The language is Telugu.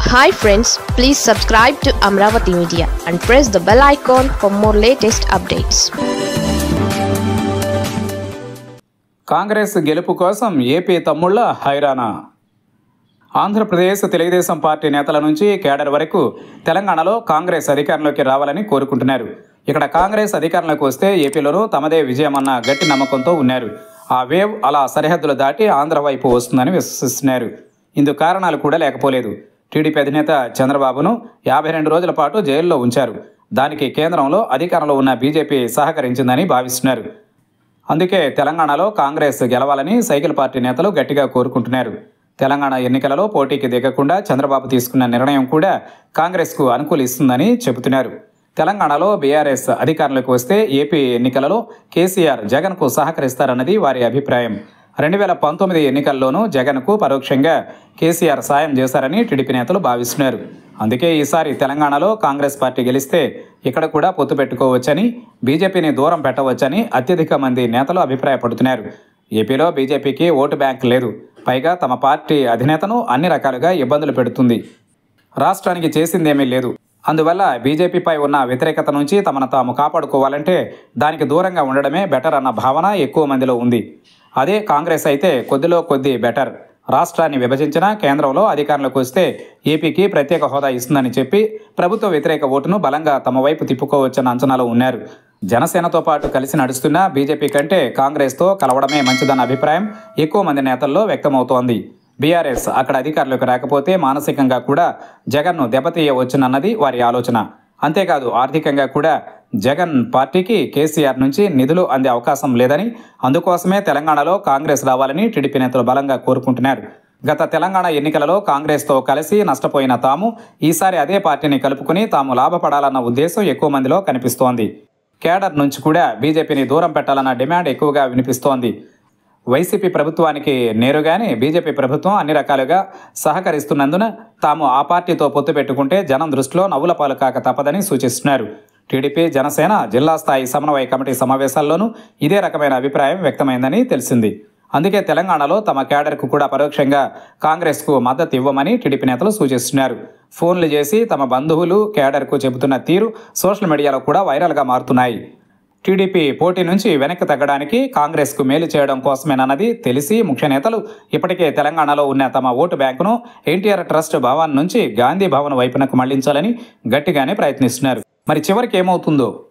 Hi friends, please subscribe to Amaravathi Media and press the bell icon for more latest updates. Congress గెలుపు కోసం ఏపీ తమ్ముళ్ల హైరానా. ఆంధ్రప్రదేశ్ తెలుగుదేశం పార్టీ నేతల నుంచి కేడర్ వరకు తెలంగాణలో కాంగ్రెస్ అధికారంలోకి రావాలని కోరుకుంటున్నారు. ఇక్కడ కాంగ్రెస్ అధికారంలోకి వస్తే ఏపీలోనూ తమదే విజయమన్న గట్టి నమ్మకంతో ఉన్నారు. ఆ వేవ్ అలా సరిహద్దులు దాటి ఆంధ్ర వైపు వస్తుందని విశ్వసిస్తున్నారు. ఇందుకు కారణాలు కూడా లేకపోలేదు. టీడీపీ అధినేత చంద్రబాబును 52 రోజుల పాటు జైల్లో ఉంచారు. దానికి కేంద్రంలో అధికారంలో ఉన్న బీజేపీ సహకరించిందని భావిస్తున్నారు. అందుకే తెలంగాణలో కాంగ్రెస్ గెలవాలని సైకిల్ పార్టీ నేతలు గట్టిగా కోరుకుంటున్నారు. తెలంగాణ ఎన్నికలలో పోటీకి దిగకుండా చంద్రబాబు తీసుకున్న నిర్ణయం కూడా కాంగ్రెస్కు అనుకూలిస్తుందని చెబుతున్నారు. తెలంగాణలో బీఆర్ఎస్ అధికారంలోకి వస్తే ఏపీ ఎన్నికలలో కేసీఆర్ జగన్కు సహకరిస్తారన్నది వారి అభిప్రాయం. 2019 ఎన్నికల్లోనూ జగన్కు పరోక్షంగా కేసీఆర్ సాయం చేశారని టీడీపీ నేతలు భావిస్తున్నారు. అందుకే ఈసారి తెలంగాణలో కాంగ్రెస్ పార్టీ గెలిస్తే ఇక్కడ కూడా పొత్తు పెట్టుకోవచ్చని, బీజేపీని దూరం పెట్టవచ్చని అత్యధిక మంది నేతలు అభిప్రాయపడుతున్నారు. ఏపీలో బీజేపీకి ఓటు బ్యాంక్ లేదు. పైగా తమ పార్టీ అధినేతను అన్ని రకాలుగా ఇబ్బందులు పెడుతుంది. రాష్ట్రానికి చేసిందేమీ లేదు. అందువల్ల బీజేపీపై ఉన్న వ్యతిరేకత నుంచి తమను తాము కాపాడుకోవాలంటే దానికి దూరంగా ఉండడమే బెటర్ అన్న భావన ఎక్కువ మందిలో ఉంది. అదే కాంగ్రెస్ అయితే కొద్దిలో కొద్ది బెటర్. రాష్ట్రాన్ని విభజించిన కేంద్రంలో అధికారంలోకి వస్తే ఏపీకి ప్రత్యేక హోదా ఇస్తుందని చెప్పి ప్రభుత్వ వ్యతిరేక ఓటును బలంగా తమ వైపు తిప్పుకోవచ్చన్న అంచనాలో ఉన్నారు. జనసేనతో పాటు కలిసి నడుస్తున్న బీజేపీ కంటే కాంగ్రెస్తో కలవడమే మంచిదన్న అభిప్రాయం ఎక్కువ మంది నేతల్లో వ్యక్తమవుతోంది. బీఆర్ఎస్ అక్కడ అధికారంలోకి రాకపోతే మానసికంగా కూడా జగన్ను దెబ్బతీయవచ్చునన్నది వారి ఆలోచన. అంతేకాదు ఆర్థికంగా కూడా జగన్ పార్టీకి కేసీఆర్ నుంచి నిధులు అందే అవకాశం లేదని, అందుకోసమే తెలంగాణలో కాంగ్రెస్ రావాలని టీడీపీ నేతలు బలంగా కోరుకుంటున్నారు. గత తెలంగాణ ఎన్నికలలో కాంగ్రెస్తో కలిసి నష్టపోయిన తాము ఈసారి అదే పార్టీని కలుపుకుని తాము లాభపడాలన్న ఉద్దేశం ఎక్కువ మందిలో కనిపిస్తోంది. కేడర్ నుంచి కూడా బీజేపీని దూరం పెట్టాలన్న డిమాండ్ ఎక్కువగా వినిపిస్తోంది. వైసీపీ ప్రభుత్వానికి నేరుగానే బీజేపీ ప్రభుత్వం అన్ని రకాలుగా సహకరిస్తున్నందున తాము ఆ పార్టీతో పొత్తు పెట్టుకుంటే జనం దృష్టిలో నవ్వుల పాలు కాక తప్పదని సూచిస్తున్నారు. టీడీపీ జనసేన జిల్లా స్థాయి సమన్వయ కమిటీ సమావేశాల్లోనూ ఇదే రకమైన అభిప్రాయం వ్యక్తమైందని తెలిసింది. అందుకే తెలంగాణలో తమ కేడర్కు కూడా పరోక్షంగా కాంగ్రెస్కు మద్దతు ఇవ్వమని టీడీపీ నేతలు సూచిస్తున్నారు. ఫోన్లు చేసి తమ బంధువులు కేడర్కు చెబుతున్న తీరు సోషల్ మీడియాలో కూడా వైరల్గా మారుతున్నాయి. టీడీపీ పోటీ నుంచి వెనక్కి తగ్గడానికి కాంగ్రెస్కు మేలు చేయడం కోసమేనన్నది తెలిసి ముఖ్య నేతలు ఇప్పటికే తెలంగాణలో ఉన్న తమ ఓటు బ్యాంకును ఎన్టీఆర్ ట్రస్ట్ భవన్ నుంచి గాంధీ భవన్ వైపునకు మళ్లించాలని గట్టిగానే ప్రయత్నిస్తున్నారు. మరి చివరికి ఏమవుతుందో